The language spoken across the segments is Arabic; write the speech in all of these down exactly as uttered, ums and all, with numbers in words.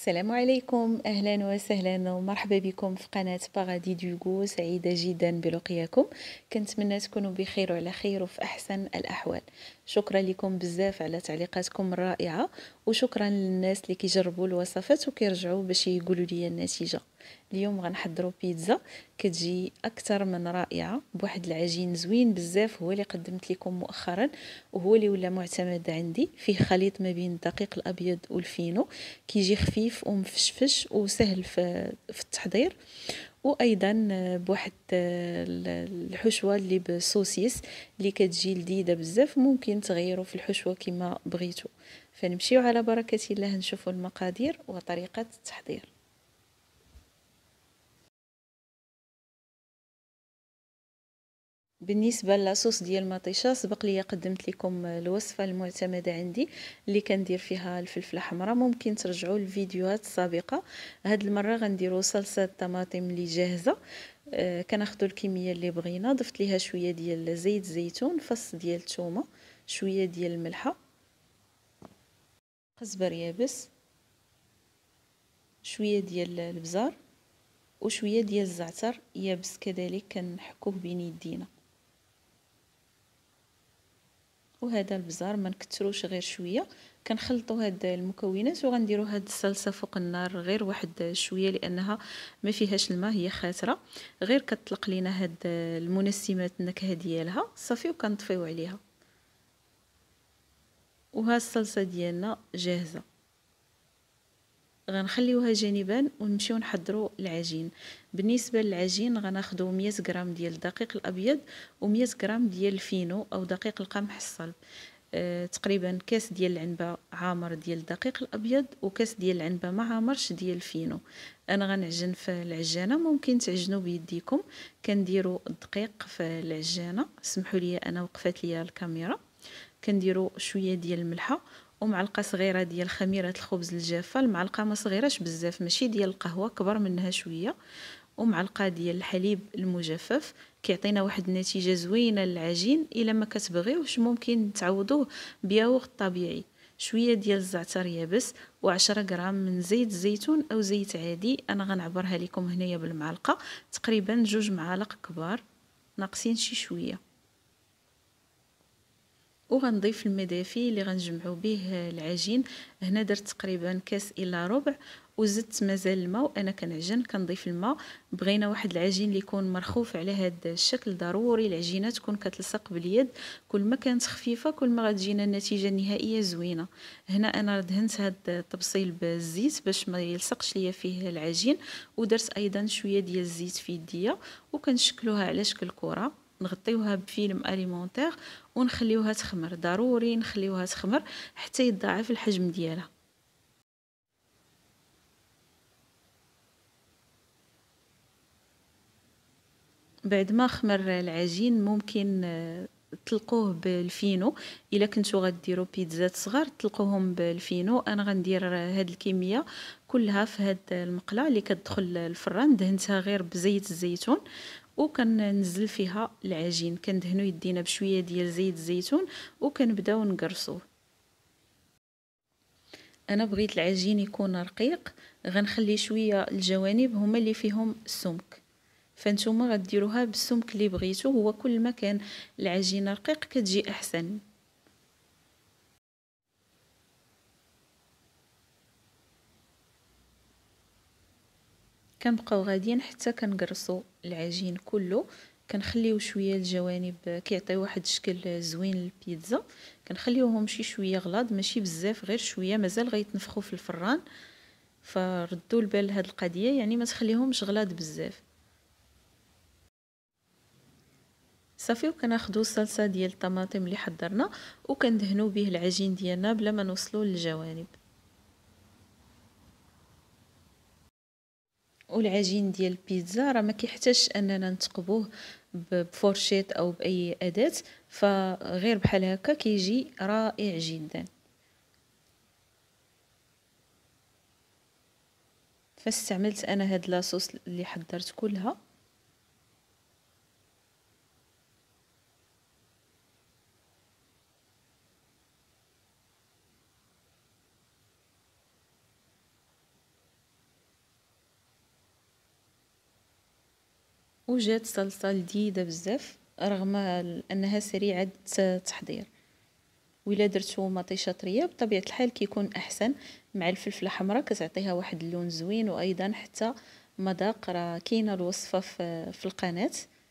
السلام عليكم، أهلا وسهلا ومرحبا بكم في قناة بارادي دوغو. سعيدة جدا بلقياكم. كنتمنى تكونوا بخير وعلى خير وفي أحسن الأحوال. شكرا لكم بزاف على تعليقاتكم الرائعة، وشكرا للناس اللي كيجربوا الوصفات وكيرجعوا باش يقولوا لي النتيجة. اليوم غنحضروا بيتزا كتجي اكثر من رائعه بواحد العجين زوين بزاف، هو اللي قدمت لكم مؤخرا وهو اللي ولا معتمد عندي. فيه خليط ما بين الدقيق الابيض والفينو، كيجي خفيف ومفشفش وسهل في في التحضير، وايضا بواحد الحشوه اللي بسوسيس اللي كتجي لذيذه بزاف. ممكن تغيروا في الحشوه كما بغيتوا. فنمشيو على بركه الله نشوفوا المقادير وطريقه التحضير. بالنسبه للاصوص ديال المطيشه، سبق لي قدمت لكم الوصفه المعتمده عندي اللي كندير فيها الفلفله حمراء. ممكن ترجعوا للفيديوهات السابقه. هاد المره غنديروا صلصه طماطم اللي جاهزه. آه كناخذوا الكميه اللي بغينا، ضفت ليها شويه ديال زيت زيتون، فص ديال الثومه، شويه ديال الملحه، قزبر يابس، شويه ديال البزار، وشويه ديال الزعتر يابس كذلك كنحكوه بين يدينا. وهذا البزار ما نكثروش، غير شويه. كنخلطوا هاد المكونات وغنديروا هاد الصلصه فوق النار غير واحد شويه، لانها ما فيهاش الماء، هي خاتره. غير كتطلق لينا هاد المنسمات النكهه ديالها صافي، وكنطفيو عليها. وها الصلصه ديالنا جاهزه. غنخليوها جانبا ونمشيو نحضروا العجين. بالنسبه للعجين غناخذوا مية غرام ديال الدقيق الابيض و100 غرام ديال الفينو او دقيق القمح الصلب. أه تقريبا كاس ديال العنبه عامر ديال الدقيق الابيض وكاس ديال العنبه ما عامرش ديال الفينو. انا غنعجن في العجانه، ممكن تعجنوا بيديكم. كنديروا الدقيق في العجانه، سمحوا لي انا وقفات ليا الكاميرا. كنديروا شويه ديال الملحه ومعلقه صغيره ديال خميره الخبز الجافه. المعلقه ما صغيراش بزاف، ماشي ديال القهوه، كبر منها شويه. ومعلقه ديال الحليب المجفف كيعطينا واحد النتيجه زوينه للعجين. الا ما كتبغيوش ممكن تعوضوه بياغورت طبيعي. شويه ديال الزعتر يابس وعشرة غرام من زيت الزيتون او زيت عادي. انا غنعبرها لكم هنايا بالمعلقه، تقريبا جوج معالق كبار ناقصين شي شويه. وغنضيف الماء دافي اللي غنجمعوا به العجين. هنا درت تقريبا كاس الا ربع، وزدت مازال الماء وانا كنعجن كنضيف الماء. بغينا واحد العجين اللي يكون مرخوف على هذا الشكل. ضروري العجينه تكون كتلصق باليد، كل ما كانت خفيفه كل ما غتجينا النتيجه النهائيه زوينه. هنا انا دهنت هذا التبصيل بالزيت باش ما يلصقش ليا فيه العجين، ودرت ايضا شويه ديال الزيت في يديا، وكنشكلوها على شكل كره. نغطيوها بفيلم اليمونتير ونخليوها تخمر. ضروري نخليوها تخمر حتى يتضاعف الحجم ديالها. بعد ما خمر العجين ممكن تلقوه بالفينو. الا كنتو غديروا بيتزات صغار تلقوهم بالفينو. انا غندير هاد الكميه كلها في هاد المقله اللي كتدخل الفران. دهنتها غير بزيت الزيتون وكننزل فيها العجين. كندهنوا يدينا بشويه ديال زيت الزيتون وكنبداو نقرصوه. انا بغيت العجين يكون رقيق، غنخلي شويه الجوانب هما اللي فيهم السمك. فانتوما غديروها بالسمك اللي بغيتو. هو كل ما كان العجينه رقيق كتجي احسن. كنبقاو غاديين حتى كنقرصوا العجين كله. كنخليو شويه الجوانب كيعطيو واحد الشكل زوين للبيتزا. كنخليوهم شي شويه غلاض، ماشي بزاف، غير شويه، مازال غيتنفخوا في الفران. فردوا البال لهاد القضيه، يعني ما تخليهمش غلاض بزاف. صافي. وكناخذوا الصلصه ديال الطماطم اللي حضرنا وكندهنوا به العجين ديالنا بلا ما نوصلوا للجوانب. والعجين ديال البيتزا راه ما كيحتاجش اننا نتقبوه بفورشيت او باي اداه، فغير بحال هكا كيجي رائع جدا. فاستعملت انا هاد لاصوص اللي حضرت كلها. وجات صلصة لذيذة بزاف رغم أنها سريعة التحضير. وإلا درتو مطيشة طرية بطبيعة الحال كيكون أحسن مع الفلفلة حمراء، كتعطيها واحد اللون زوين، وأيضا حتى مذاق. راه كاينة الوصفة في, في القناة.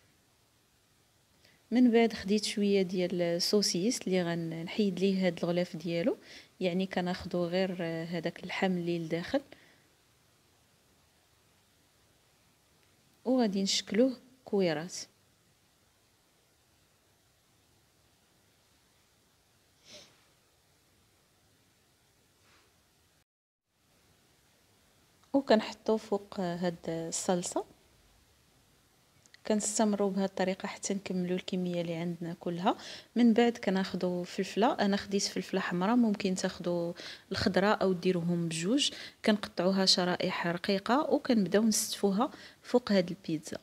من بعد خديت شوية ديال السوسيس اللي غنحيد ليه هاد الغلاف ديالو، يعني كناخدو غير هذاك اللحم اللي لداخل، وغادي نشكلوه كويرات. وكنحطو فوق هاد الصلصة. كنستمروا بهذه الطريقه حتى نكملوا الكميه اللي عندنا كلها. من بعد كناخذوا فلفله، انا خديت فلفله حمراء، ممكن تاخذوا الخضراء او ديروهم بجوج. كنقطعوها شرائح رقيقه وكنبداو نستفوها فوق هاد البيتزا.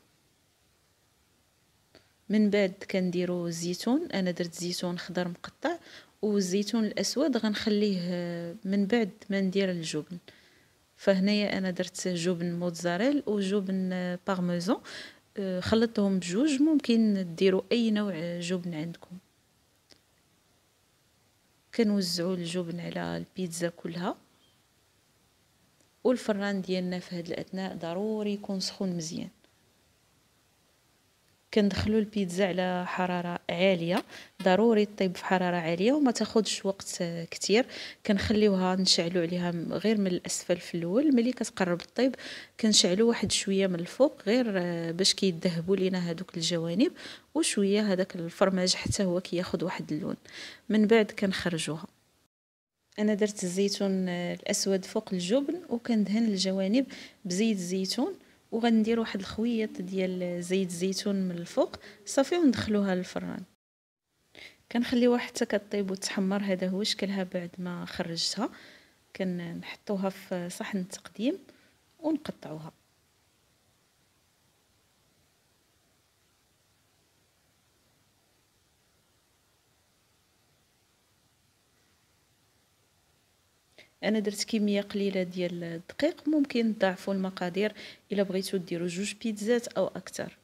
من بعد كنديروا الزيتون، انا درت زيتون خضر مقطع، والزيتون الاسود غنخليه من بعد ما ندير الجبن. فهنايا انا درت جبن موتزاريل وجبن بارميزان، خلطتهم بجوج. ممكن ديروا اي نوع جبن عندكم. كنوزعوا الجبن على البيتزا كلها، والفران ديالنا في هذه الاثناء ضروري يكون سخون مزيان. كندخلوا البيتزا على حراره عاليه، ضروري طيب في حراره عاليه وما تاخذش وقت كتير. كنخليوها نشعلوا عليها غير من الاسفل في الاول، ملي كتقرب الطيب كنشعلوا واحد شويه من الفوق غير باش كيذهبوا لينا هذوك الجوانب، وشويه هذاك الفرماج حتى هو كياخذ واحد اللون. من بعد كنخرجوها. انا درت الزيتون الاسود فوق الجبن، وكندهن الجوانب بزيت الزيتون، وغندير واحد الخويط ديال زيت الزيتون من الفوق صافي، وندخلوها للفران. كنخليوها حتى كطيب وتحمر. هذا هو شكلها بعد ما خرجتها. كنحطوها في صحن التقديم ونقطعوها. انا درت كميه قليله ديال الدقيق، ممكن تضاعفوا المقادير الا بغيتوا ديروا جوج بيتزات او اكثر.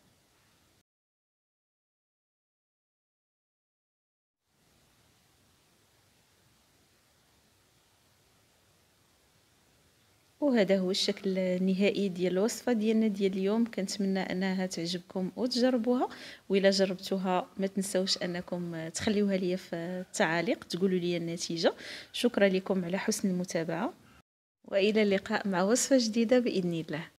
وهذا هو الشكل النهائي ديال الوصفه ديالنا ديال اليوم. كنتمنى انها تعجبكم وتجربوها، واذا جربتوها ما تنسوش انكم تخليوها لي في التعاليق تقولوا لي النتيجه. شكرا لكم على حسن المتابعه، والى اللقاء مع وصفه جديده باذن الله.